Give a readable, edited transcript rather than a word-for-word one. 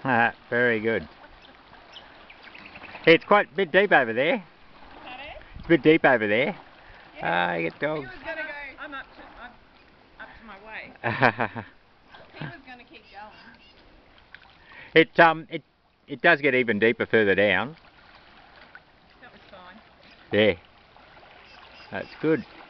Very good. It's quite a bit deep over there. Is that it? It's a bit deep over there. Yeah. You get dogs. He was going to go, I'm up to my waist. He was going to keep going. It does get even deeper further down. That was fine. There. That's good.